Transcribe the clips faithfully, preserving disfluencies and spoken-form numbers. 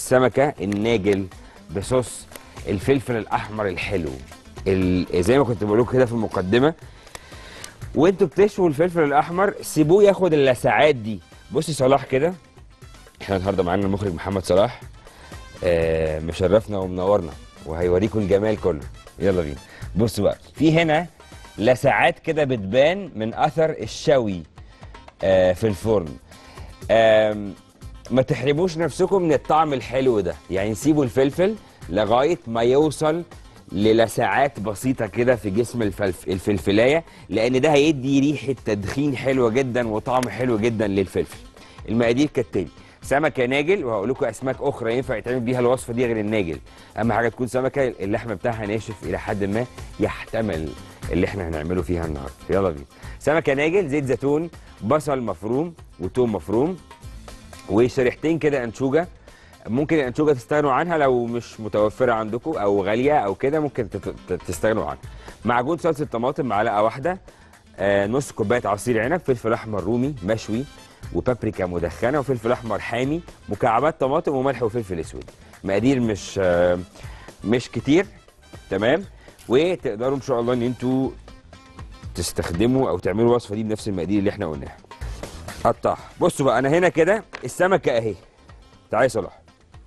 السمكه الناجل بصوص الفلفل الاحمر الحلو. زي ما كنت بقول لكم كده في المقدمه، وانتوا بتشووا الفلفل الاحمر سيبوه ياخد اللسعات دي. بصي صلاح كده، احنا النهارده معانا المخرج محمد صلاح، آه مشرفنا ومنورنا وهيوريكم الجمال كله. يلا بينا. بصوا بقى، في هنا لسعات كده بتبان من اثر الشوي آه في الفرن. آه ما تحرموش نفسكم من الطعم الحلو ده، يعني سيبوا الفلفل لغايه ما يوصل للسعات بسيطه كده في جسم الفلف الفلفلايه، لان ده هيدي ريحه تدخين حلوه جدا وطعم حلو جدا للفلفل. المقادير كالتالي: سمكه ناجل، وهقول لكم اسماك اخرى ينفع يتعمل بيها الوصفه دي غير الناجل. اهم حاجه تكون سمكه اللحم بتاعها ناشف الى حد ما يحتمل اللي احنا هنعمله فيها النهارده. يلا بينا. سمكه ناجل، زيت زيتون، بصل مفروم وتوم مفروم، وشريحتين كده انشوجه. ممكن الانشوجه تستغنوا عنها لو مش متوفره عندكم او غاليه او كده، ممكن تستغنوا عنها. معجون صلصه طماطم معلقه واحده، آه نص كوبايه عصير عنب، فلفل احمر رومي مشوي وبابريكا مدخنه وفلفل احمر حامي، مكعبات طماطم وملح وفلفل اسود. مقادير مش آه مش كتير، تمام؟ وتقدروا ان شاء الله ان انتوا تستخدموا او تعملوا الوصفه دي بنفس المقادير اللي احنا قلناها. قطعها. بصوا بقى، انا هنا كده السمكه اهي. تعالى يا صلاح.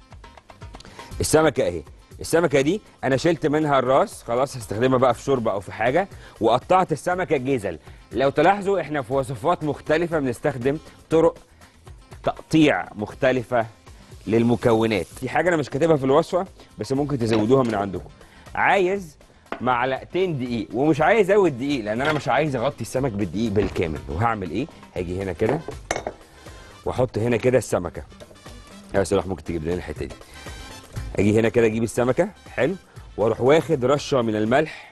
السمكه اهي، السمكه دي انا شلت منها الراس خلاص، هستخدمها بقى في شوربه او في حاجه، وقطعت السمكه جزل. لو تلاحظوا احنا في وصفات مختلفه بنستخدم طرق تقطيع مختلفه للمكونات. في حاجه انا مش كاتبها في الوصفه بس ممكن تزودوها من عندكم. عايز معلقتين دقيق، ومش عايز ازود دقيق لان انا مش عايز اغطي السمك بالدقيق بالكامل. وهعمل ايه؟ هاجي هنا كده واحط هنا كده السمكه. يا صلاح ممكن تجيب لنا الحته دي. اجي هنا كده اجيب السمكه حلو، واروح واخد رشه من الملح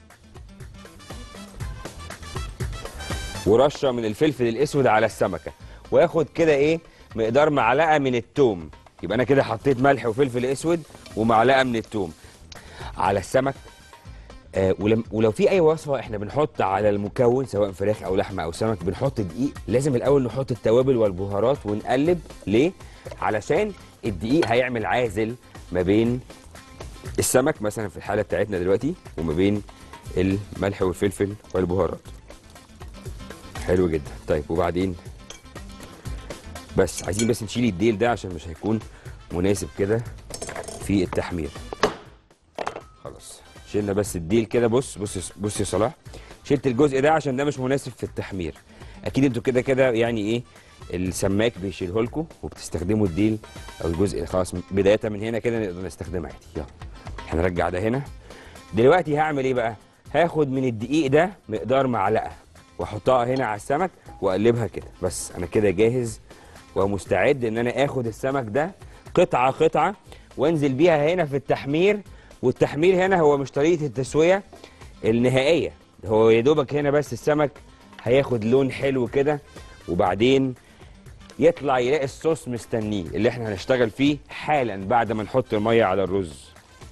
ورشه من الفلفل الاسود على السمكه، واخد كده ايه مقدار معلقه من الثوم. يبقى انا كده حطيت ملح وفلفل اسود ومعلقه من الثوم على السمك. آه ولم ولو في اي وصفه احنا بنحط على المكون سواء فراخ او لحمه او سمك بنحط دقيق، لازم الاول نحط التوابل والبهارات ونقلب. ليه؟ علشان الدقيق هيعمل عازل ما بين السمك مثلا في الحاله بتاعتنا دلوقتي وما بين الملح والفلفل والبهارات. حلو جدا. طيب وبعدين بس عايزين بس نشيل الديل ده عشان مش هيكون مناسب كده في التحمير. خلاص شيلنا بس الديل كده. بص بص بص يا صلاح، شلت الجزء ده عشان ده مش مناسب في التحمير. اكيد انتوا كده كده يعني ايه السماك بيشيله لكم وبتستخدموا الديل او الجزء. خلاص بدايه من هنا كده نقدر نستخدمها عادي. يلا هنرجع ده هنا. دلوقتي هعمل ايه بقى؟ هاخد من الدقيق ده مقدار معلقه واحطها هنا على السمك واقلبها كده. بس انا كده جاهز ومستعد ان انا اخد السمك ده قطعه قطعه وانزل بيها هنا في التحمير. والتحمير هنا هو مش طريقه التسويه النهائيه، هو يا دوبك هنا بس السمك هياخد لون حلو كده، وبعدين يطلع يلاقي الصوص مستنيه اللي احنا هنشتغل فيه حالا بعد ما نحط الميه على الرز.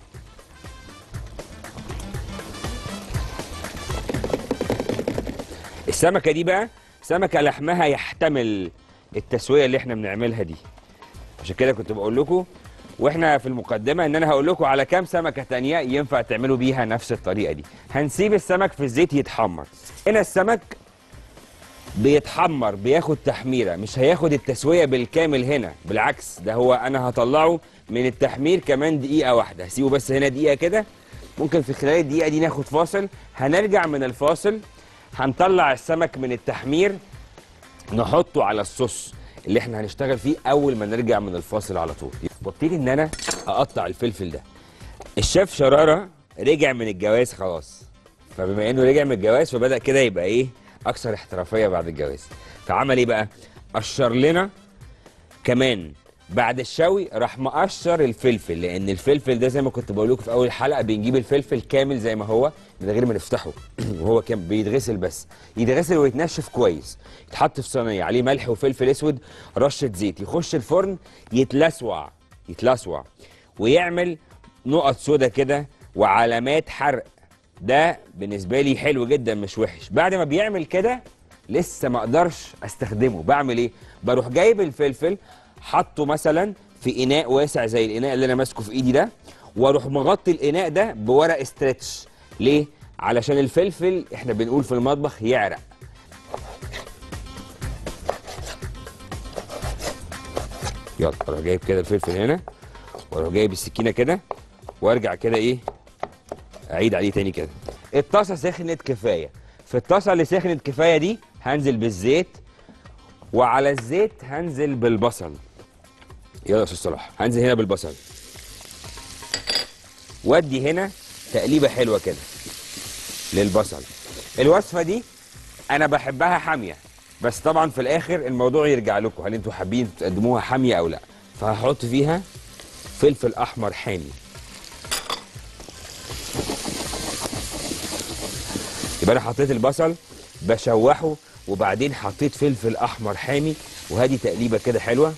السمكه دي بقى سمكه لحمها يحتمل التسويه اللي احنا بنعملها دي، عشان كده كنت بقول لكم واحنا في المقدمه ان انا هقول لكم على كام سمكه تانيه ينفع تعملوا بيها نفس الطريقه دي. هنسيب السمك في الزيت يتحمر. هنا السمك بيتحمر بياخد تحميره، مش هياخد التسويه بالكامل هنا، بالعكس ده هو انا هطلعه من التحمير كمان دقيقه واحده. هسيبه بس هنا دقيقه كده. ممكن في خلال الدقيقه دي ناخد فاصل. هنرجع من الفاصل هنطلع السمك من التحمير نحطه على الصوص اللي احنا هنشتغل فيه اول ما نرجع من الفاصل على طول. ببتدي ان انا اقطع الفلفل ده. الشيف شراره رجع من الجواز خلاص، فبما انه رجع من الجواز فبدا كده يبقى ايه اكثر احترافيه بعد الجواز. فعمل ايه بقى؟ قشر لنا كمان بعد الشوي، راح مقشر الفلفل، لان الفلفل ده زي ما كنت بقول لكم في اول حلقه بنجيب الفلفل كامل زي ما هو من غير ما نفتحه وهو كان بيتغسل، بس يتغسل ويتنشف كويس، يتحط في صينيه عليه ملح وفلفل اسود رشه زيت، يخش الفرن يتلسوع يتلسوع ويعمل نقط سودا كده وعلامات حرق. ده بالنسبه لي حلو جدا مش وحش. بعد ما بيعمل كده لسه ما اقدرش استخدمه. بعمل ايه؟ بروح جايب الفلفل حطه مثلا في اناء واسع زي الاناء اللي انا ماسكه في ايدي ده، واروح مغطي الاناء ده بورق استرتش. ليه؟ علشان الفلفل احنا بنقول في المطبخ يعرق. يلا اروح جايب كده الفلفل هنا، واروح جايب السكينه كده، وارجع كده ايه اعيد عليه تاني كده. الطاسه سخنت كفايه، في الطاسه اللي سخنت كفايه دي هنزل بالزيت، وعلى الزيت هنزل بالبصل. يلا يا استاذ صلاح، هنزل هنا بالبصل، وادي هنا تقليبه حلوه كده للبصل. الوصفه دي انا بحبها حاميه، بس طبعا في الاخر الموضوع يرجع لكم، هل انتوا حابين تقدموها حاميه او لا. فهحط فيها فلفل احمر حامي. يبقى انا حطيت البصل بشوحه، وبعدين حطيت فلفل احمر حامي، وهذه تقليبه كده حلوه.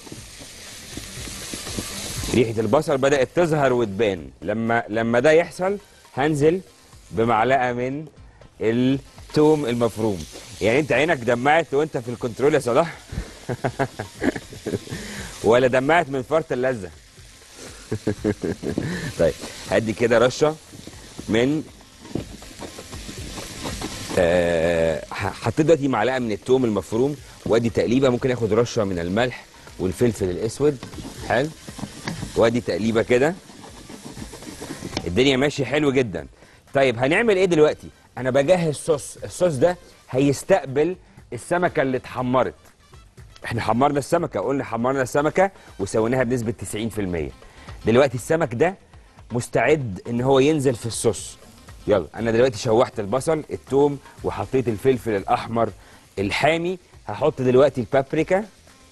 ريحه البصل بدات تظهر وتبان. لما لما ده يحصل هنزل بمعلقه من الثوم المفروم. يعني انت عينك دمعت وانت في الكنترول يا صلاح؟ ولا دمعت من فرط اللذه؟ طيب هدي كده رشه من آه حطيت دلوقتي معلقه من الثوم المفروم، وادي تقليبه. ممكن اخد رشه من الملح والفلفل الاسود. حلو، وادي تقليبه كده. الدنيا ماشيه حلو جدا. طيب هنعمل ايه دلوقتي؟ انا بجهز صوص. الصوص ده هيستقبل السمكه اللي اتحمرت. احنا حمرنا السمكه، قلنا حمرنا السمكه وسويناها بنسبه تسعين في المية. دلوقتي السمك ده مستعد ان هو ينزل في الصوص. يلا انا دلوقتي شوحت البصل الثوم وحطيت الفلفل الاحمر الحامي. هحط دلوقتي البابريكا،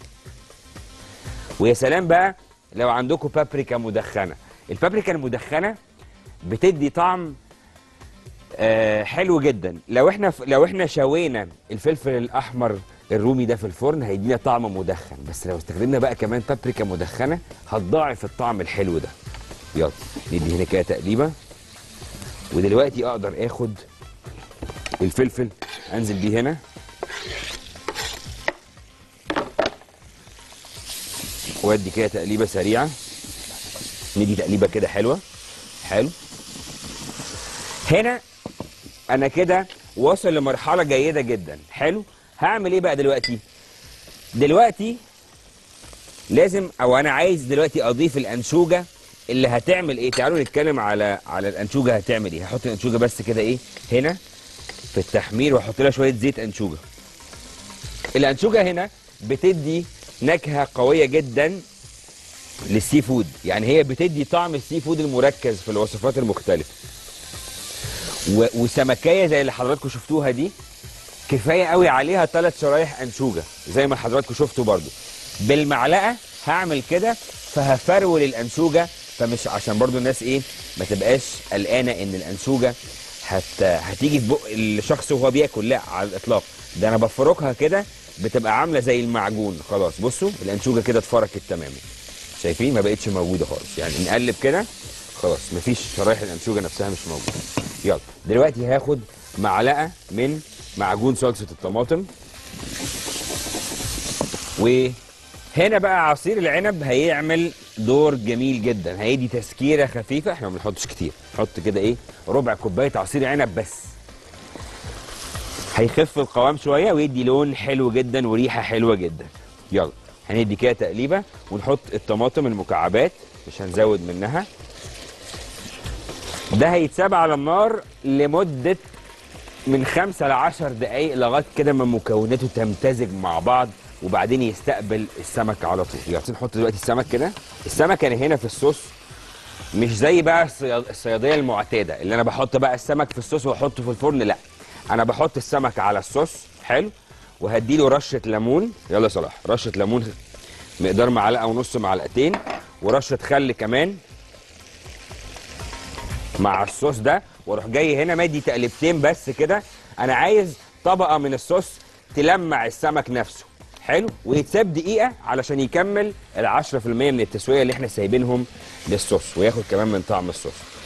ويا سلام بقى لو عندكم بابريكا مدخنه. البابريكا المدخنه بتدي طعم آه حلو جدا. لو احنا لو احنا شوينا الفلفل الاحمر الرومي ده في الفرن هيدينا طعم مدخن، بس لو استخدمنا بقى كمان بابريكا مدخنه هتضاعف الطعم الحلو ده. يلا ندي هنا كده تقليبه. ودلوقتي اقدر اخد الفلفل انزل بيه هنا، وادي كده تقليبه سريعه. ندي تقليبه كده حلوه. حلو، هنا انا كده واصل لمرحله جيده جدا. حلو، هعمل ايه بقى دلوقتي؟ دلوقتي لازم او انا عايز دلوقتي اضيف الانشوجه اللي هتعمل ايه. تعالوا نتكلم على على الانشوجه هتعمل ايه. هحط الانشوجه بس كده ايه هنا في التحمير، واحط لها شويه زيت انشوجه. الانشوجه هنا بتدي نكهه قويه جدا للسي فود، يعني هي بتدي طعم السي فود المركز في الوصفات المختلفه. وسمكيه زي اللي حضراتكم شفتوها دي كفايه قوي عليها ثلاث شرايح انشوجه زي ما حضراتكم شفتوا برضو. بالمعلقه هعمل كده، فهفرول الانشوجه، فمش عشان برضو الناس ايه ما تبقاش قلقانه ان الانشوجه هت... هتيجي في بق الشخص وهو بياكل. لا على الاطلاق، ده انا بفركها كده بتبقى عامله زي المعجون. خلاص بصوا الانشوجه كده اتفركت تماما، شايفين ما بقتش موجوده خالص. يعني نقلب كده خلاص مفيش شرايح الانشوجه نفسها مش موجوده. يلا دلوقتي هاخد معلقه من معجون صلصه الطماطم، وهنا بقى عصير العنب هيعمل دور جميل جدا، هيدي تسكيره خفيفه. احنا ما بنحطش كتير، نحط كده ايه ربع كوبايه عصير عنب بس، هيخف القوام شويه ويدي لون حلو جدا وريحه حلوه جدا. يلا هندي كده تقليبه ونحط الطماطم المكعبات، مش هنزود منها. ده هيتساب على النار لمده من خمسة لعشر دقايق لغايه كده ما مكوناته تمتزج مع بعض، وبعدين يستقبل السمك على طول. يلا نحط دلوقتي السمك كده. السمك انا هنا في الصوص مش زي بقى الصياديه المعتاده اللي انا بحط بقى السمك في الصوص واحطه في الفرن. لا، انا بحط السمك على الصوص. حلو، وهديله رشه ليمون. يلا يا صلاح، رشه ليمون مقدار معلقه ونص معلقتين، ورشه خل كمان مع الصوص ده، واروح جاي هنا مادي تقلبتين بس كده. انا عايز طبقه من الصوص تلمع السمك نفسه. حلو، ويتساب دقيقه علشان يكمل ال عشرة في المية من التسويه اللي احنا سايبينهم للصوص، وياخد كمان من طعم الصوص.